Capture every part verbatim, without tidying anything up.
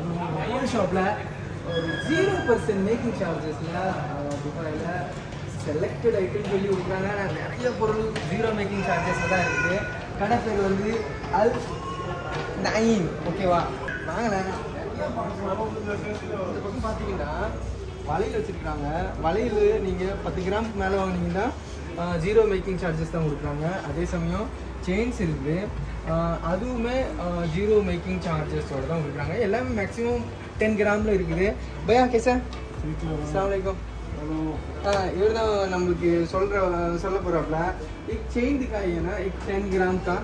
அது ஷாப்பில் ஒரு ஜீரோ பர்சன்ட் மேக்கிங் சார்ஜஸில் துபாயில் செலக்டட் ஐட்டம் சொல்லி கொடுக்குறாங்க. நிறைய பொருள் ஜீரோ மேக்கிங் சார்ஜஸ் தான் இருக்குது. கடை பேர் வந்து அல் நயீம். ஓகேவா, வாங்கினேன். நிறைய இந்த பக்கம் பார்த்தீங்கன்னா வளையல் வச்சுருக்காங்க. வளையல் நீங்கள் பத்து கிராமுக்கு மேலே வாங்கினீங்கன்னா ஜீரோ மேக்கிங் சார்ஜஸ் தான் கொடுக்குறாங்க. அதே சமயம் செயின்ஸ் இருக்குது, அதுவுமே ஜீரோ மேக்கிங் சார்ஜஸோடு தான் கொடுக்குறாங்க. எல்லாமே மேக்ஸிமம் டென் கிராமில் இருக்குது. பையா கேசா, அஸ்ஸலாமு அலைக்கும். इवर नम्बल सोल पोरापला एक चेन दिखाई है ना, एक टेन ग्राम का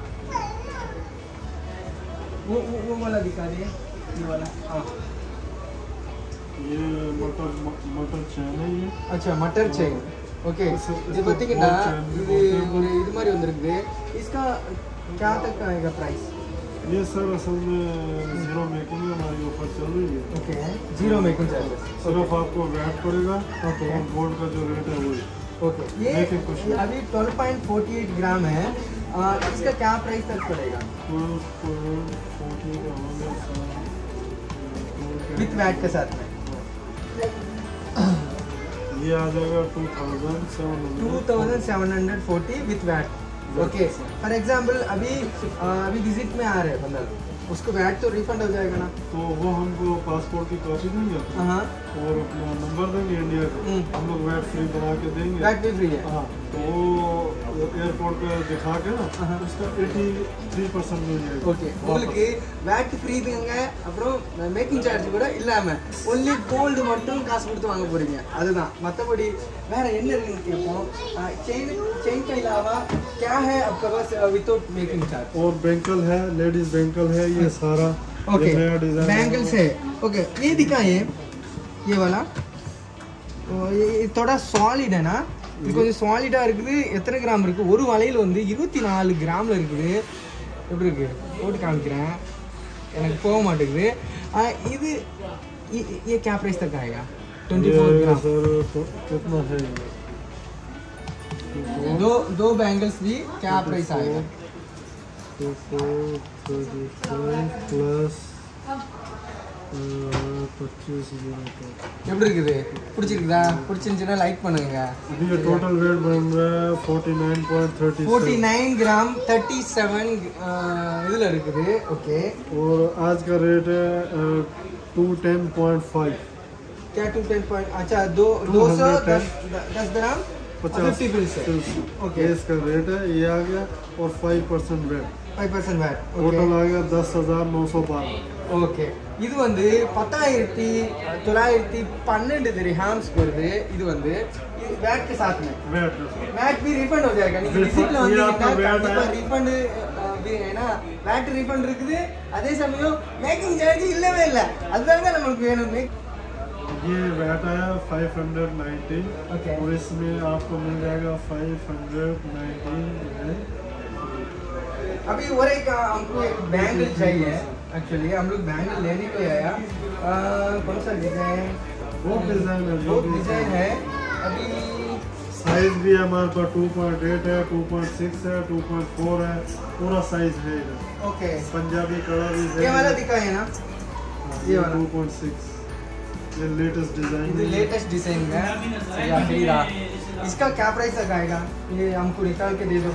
वो वो, वो वाला दिखा दिए, ये वाला। हाँ, ये मटर मटर चेन है ये। अच्छा, मटर चेन। ओके, ये பார்த்தீங்கன்னா இது ஒரு இது மாதிரி வந்திருக்கு. इसका क्या तक आएगा प्राइस? ये सर असल में जीरो मेकिंग में हमारी ऑफर चल रही है। ओके, जीरो मेकिंग चार्जेस सिर्फ आपको वैट पड़ेगा। ओके, और गोल्ड का जो रेट है वही। ओके, ये अभी twelve point forty eight gram है। आ, इसका क्या प्राइस तक पड़ेगा? विथ वैट के साथ में ये आ जाएगा two thousand seven hundred two thousand seven hundred forty with VAT. Okay, for example अभी अभी विजिट में आ रहे हैं बंदर, उसको वैट तो रिफंड हो जाएगा ना? तो वो हमको पासपोर्ट की कॉपी देंगे हाँ, और अपना नंबर देंगे इंडिया का, हम लोग वैट फ्री बना के देंगे। वैट भी फ्री है? हाँ, तो वो एयरपोर्ट पे दिखा के ना उसका एटी थ्री परसेंट मिल जाएगा। ओके, உங்களுக்கு वैट फ्री देंगे, அப்புறம் மேக்கிங் சார்ஜ் கூட இல்லாம only கோல்டு மட்டும் காசு கொடுத்து வாங்க போறீங்க, அதுதான். மத்தபடி வேற என்ன இருக்குன்னு கேட்போம். चेन चेन के अलावा क्या है आपके पास विदाउट मेकिंग चार्ज? और बैंकल है, लेडीज बैंकल है, ये सारा। ओके, बैंगल्स है। ओके, ये दिखाइए, ये वाला। तो ये थोड़ा सॉलिड है ना, இது கொஞ்சம் சாலிடா இருக்குது. எத்தனை கிராம் இருக்கு? ஒரு வளையல் வந்து இருபத்தி நாலு கிராம்ல இருக்குது. எப்படி இருக்கு போட்டு காமிக்கிறேன், எனக்கு போக மாட்டேங்குது. இது ये क्या प्राइस तक आएगा? Twenty four gram. सर कितना है? दो दो बैंगल्स भी क्या प्राइस आएगा? प्लस पच्चीस எப்படி இருக்குது? பிடிச்சிருக்குதா? பிடிச்சிருந்துச்சுன்னா லைக் பண்ணுங்க. ये टोटल वेट बन रहा है forty nine point thirty forty nine gram thirty seven इधर இருக்குது. ओके, और आज का रेट है टू टेन पॉइंट फाइव। क्या टू टेन पॉइंट? अच्छा, दो दो सौ दस दस ग्राम पचास फिफ्टी। ओके, इसका रेट है ये आ गया, और five percent VAT, five percent VAT. Total आ गया दस हजार नौ सौ बारह। ஓகே, இது வந்து பத்தாயிரத்தி தொள்ளாயிரத்தி பன்னெண்டு திர்ஹாம்ஸ் வருது. இது வந்து वैट के साथ में वेट वैट भी रिफंड हो जाएगा. நீங்க விசிட்ல வந்தீங்கன்னா கண்டிப்பா रिफंड भी है ना, वैट रिफंड இருக்குது. அதே சமயம் மேக்கிங் சார்ஜ் இல்லவே இல்ல, அதுதான் தான் நமக்கு வேணும். ये वैट आया फाइव हंड्रेड नाइनटीन। ओके, और इसमें आपको मिल जाएगा फाइव हंड्रेड नाइनटीन। अभी और एक हमको एक बैंगल चाहिए. एक्चुअली हम लोग बैंगल लेने को आया. कौन सा डिजाइन? वो डिजाइन है, वो डिजाइन है. अभी साइज भी हमारे पास टू पॉइंट एट है, टू पॉइंट सिक्स है, टू पॉइंट फोर है, पूरा साइज है इधर। ओके, पंजाबी कलर भी है। ये वाला दिखाए ना, ये वाला टू पॉइंट सिक्स, ये लेटेस्ट डिजाइन है, लेटेस्ट डिजाइन है या फिर इसका क्या प्राइस तक आएगा? ये हमको निकाल के दे दो,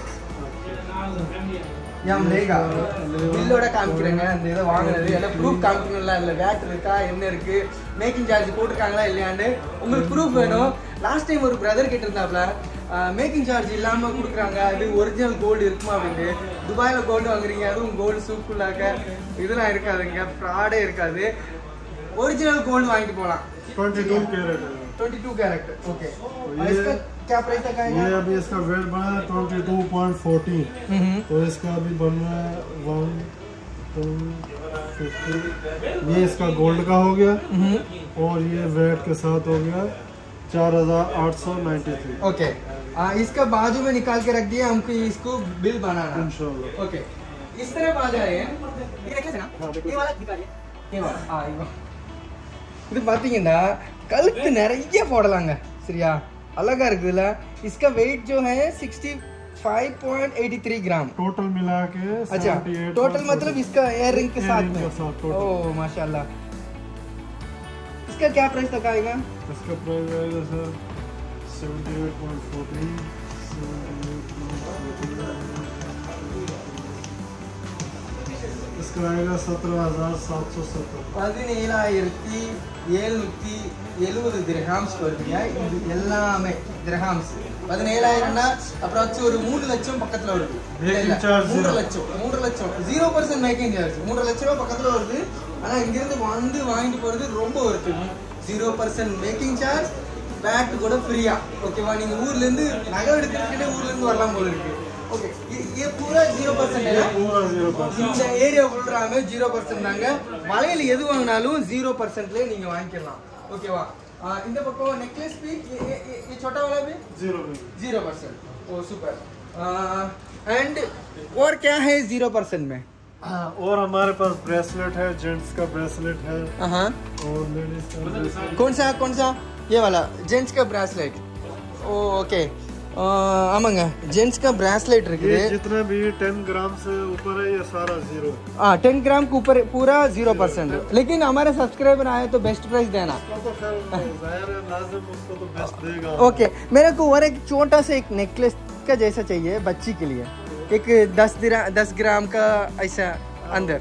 ये हम लेगा बिल्लोட காமிக்கிறேங்க. அந்த இத வாங்குனது எல்லாம் ப்ரூஃப் காமிக்கணும்ல, இல்ல வேட் இருக்கா, என்ன இருக்கு, மேக்கிங் சார்ஜ் போட்டுருக்காங்களா இல்லையான்னு உங்களுக்கு ப்ரூஃப் வேணும். லாஸ்ட் டைம் ஒரு பிரதர் கிட்ட இருந்தாப்ல, மேக்கிங் சார்ஜ் இல்லாம கொடுக்குறாங்க, அது ஒரிஜினல் கோல்டு இருக்குமா அப்படின்னு. துபாயில கோல்டு வாங்குறீங்க, அதுவும் கோல்டு சூப்புலாக்க இதெல்லாம் இருக்காதுங்க, ஃப்ராடே இருக்காது. ओरिजिनल गोल्ड वांगिட்டு போலாம். ट्वेंटी टू कैरेट है, ट्वेंटी टू कैरेट। ओके, और इसका क्या प्राइस तक आएगा? ये अभी इसका वेट बना है ट्वेंटी टू पॉइंट फोर्टीन। तो इसका अभी बन रहा है वन फिफ्टी। ये इसका गोल्ड का हो गया, और ये वेट के साथ हो गया चार हजार आठ सौ नाइन्टी थ्री। ओके, आ, इसका बाजू में निकाल के रख दिया, हमको इसको बिल बनाना इंशाल्लाह। ओके, इस तरफ आ जाए. ये नेकलेस है ना, ये वाला दिखाइए, ये वाला. हां, ये இது பாத்தீங்கன்னா கழுத்து நிறைய போடலாங்க. சரியா, அழகா இருக்குதுல. इसका वेट जो है sixty five point eighty three gram total मिला के। अच्छा, टोटल मतलब इसका इयररिंग के साथ में। ओह माशाल्लाह, इसका क्या प्राइस तक आएगा? इसका प्राइस आएगा sir seventy eight point fourteen इसका आएगा सत्रह हज़ार सात सौ सत्तर பதினேழாயிரத்தி எழுநூத்தி எழுபது திரஹாம்ஸ் வருதுங்க. இது எல்லாமே திரஹாம்ஸ். பதினேழாயிரம்னா அப்புறம் ஒரு மூணு லட்சம் பக்கத்துல வருது. மூன்று லட்சம் மூன்று லட்சம் ஜீரோ பர்சன்ட் மேக்கிங் சார்ஜ் மூன்று லட்சம் ரூபாய் பக்கத்துல வருது. ஆனா இங்கிருந்து வந்து வாங்கிட்டு போறது ரொம்ப வருது. Zero percent making charge, bag கூட ஃப்ரீயா. ஓகேவா? நீங்க ஊர்ல இருந்து நகை எடுக்கிறதுக்கிட்டே ஊர்ல இருந்து வரலாம் போல இருக்கு. ओके ये पूरा जीरो परसेंट है पूरा जीरो परसेंट இந்த ஏரியா ஃபுல்லாமே जीरो परसेंट தாங்க. வளையல் எது வாங்குனாலும் जीरो परसेंट ல நீங்க வாங்கிக்கலாம். ஓகேவா? இந்த பக்கம் नेकलेस भी ये ये छोटा वाला भी जीरो जीरो परसेंट. ओ सुपर. एंड और क्या है जीरो परसेंट में? और हमारे पास ब्रेसलेट है, जेंट्स का ब्रेसलेट है. हां और लेडीज का ब्रेसलेट. कौन सा कौन सा? ये वाला जेंट्स का ब्रेसलेट. ओ ओके. ஆமாங்க जेंट्स का ब्रेसलेट இருக்குது. जितना भी टेन ग्राम से ऊपर है ये सारा जीरो. हाँ टेन ग्राम के ऊपर पूरा जीरो परसेंट. लेकिन हमारे सब्सक्राइबर आए तो बेस्ट प्राइस देना. उसको तो बेस्ट देगा. ओके मेरे को और एक छोटा सा एक नेकलेस का जैसा चाहिए बच्ची के लिए. एक दस दस ग्राम का ऐसा अंदर.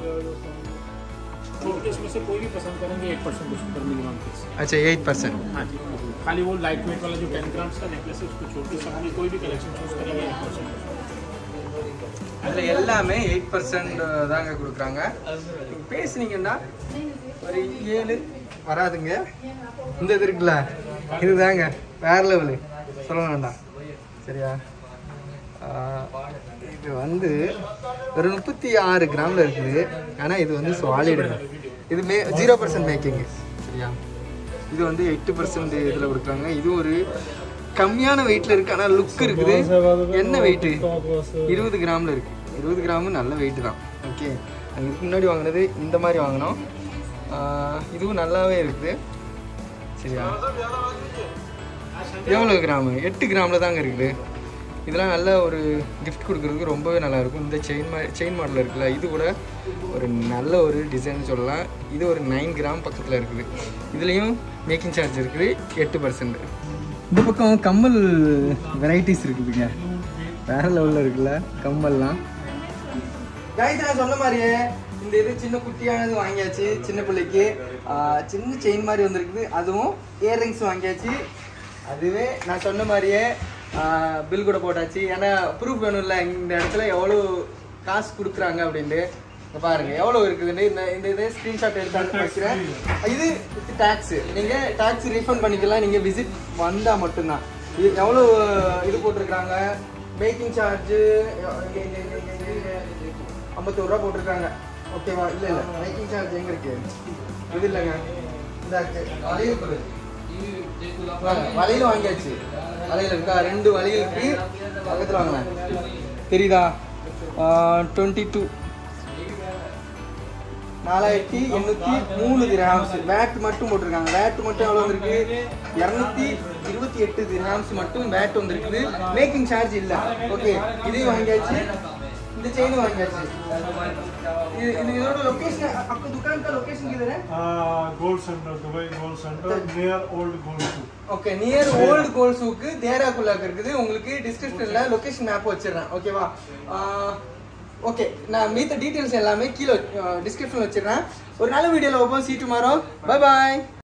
इसमें से कोई भी पसंद करेंगे eight percent discount minimum fees. अच्छा एट परसेंट. हाँ जी खाली वो लाइट वेट वाला जो टेन ग्राम्स का नेकलेस है उसको छोड़ के सबकी कोई भी कलेक्शन चूज करेंगे एट परसेंट. அதில் எல்லாமே எயிட் பர்சன்ட் தாங்க கொடுக்குறாங்க. நீங்கள் பேசுனீங்கன்னா ஒரு ஏழு வராதுங்க. இந்த இது இருக்குல்ல இதுதாங்க வேற லெவலு சொல்ல வேண்டாம். சரியா? இது வந்து ஒரு முப்பத்தி ஆறு கிராமில் இருக்குது. ஆனால் இது வந்து சாலிடு. இது மே ஜீரோ பர்சன்ட் மேக்கிங்கு. சரியா? இது வந்து எட்டு பர்சன்ட் இதில் கொடுக்குறாங்க. இது ஒரு கம்மியான வெயிட்டில் இருக்குது. ஆனால் லுக் இருக்குது. என்ன வெயிட்டு? இருபது கிராமில் இருக்குது. இருபது கிராமு நல்ல வெயிட்டு தான். ஓகே இதுக்கு முன்னாடி வாங்கினது இந்த மாதிரி வாங்கினோம். இதுவும் நல்லாவே இருக்குது. சரியா? எவ்வளோ கிராமு? எட்டு கிராமில் தாங்க இருக்குது. இதெல்லாம் நல்ல ஒரு கிஃப்ட் கொடுக்குறதுக்கு ரொம்பவே நல்லாயிருக்கும். இந்த செயின் மா செயின் மாடல் இருக்குல்ல இது கூட ஒரு நல்ல ஒரு டிசைன் சொல்லலாம். இது ஒரு நைன் கிராம் பக்கத்தில் இருக்குது. இதுலேயும் மேக்கிங் சார்ஜ் இருக்குது எட்டு பர்சன்ட். இந்த பக்கம் கம்மல் வெரைட்டிஸ் இருக்குதுங்க. வேறு லெவலில் இருக்குல்ல கம்மல்லாம். கைஸ் நான் சொன்ன மாதிரியே இந்த இது சின்ன குட்டியானது வாங்கியாச்சு. சின்ன பிள்ளைக்கு சின்ன செயின் மாதிரி வந்துருக்குது. அதுவும் இயர்ரிங்ஸ் வாங்கியாச்சு. அதுவே நான் சொன்ன மாதிரியே பில் கூட போட்டாச்சு. ஏன்னா ப்ரூஃப் வேணும்ல இந்த இடத்துல எவ்வளோ காசு கொடுக்குறாங்க அப்படின்ட்டு. பாருங்க எவ்வளோ இருக்குதுன்னு இந்த இந்த இதை ஸ்க்ரீன்ஷாட் எடுத்து வைக்கிறேன். இது டேக்ஸு நீங்கள் டேக்ஸ் ரீஃபண்ட் பண்ணிக்கலாம் நீங்கள் விசிட் வந்தால் மட்டும்தான். இது எவ்வளோ இது போட்டிருக்காங்க மேக்கிங் சார்ஜு ஐம்பத்தோரு ரூபா போட்டிருக்காங்க. ஓகேவா? இல்லை இல்லை மேக்கிங் சார்ஜ் எங்கே இருக்கு? இது இல்லைங்க இந்த வளையல் வளையல் வாங்கியாச்சு. வளையல் இருக்கா? ரெண்டு வளையலுக்கு பக்கத்தில் வாங்கினேன். தெரியுதா? டுவெண்ட்டி டூ நாலாயிரத்தி எண்ணூற்றி மூணு திரஹாம்ஸ். வேட் மட்டும் போட்டிருக்காங்க. வேட் மட்டும் எவ்வளோ வந்துருக்கு? இரநூத்தி இருபத்தி எட்டு திரஹாம்ஸ் மட்டும் வேட் வந்துருக்குது. மேக்கிங் சார்ஜ் இல்லை. ஓகே இதையும் வாங்கியாச்சு. இந்த செயின் வாங்கியாச்சு. இது இதோட லொகேஷன் आपका दुकान का लोकेशन किधर है? Gold centre Dubai gold centre near old gold souk. Okay near old gold souk தேராக்குள்ளாக இருக்குது. உங்களுக்கு டிஸ்கிரிப்ஷனில் லொகேஷன் மேப் வச்சிடுறேன். ஓகேவா? ஓகே நான் மீத்த டீட்டெயில்ஸ் எல்லாமே கீழே டிஸ்கிரிப்ஷனில் வச்சிடுறேன். ஒரு நல்ல வீடியோவில் வைப்போம். See tomorrow. பை பாய்.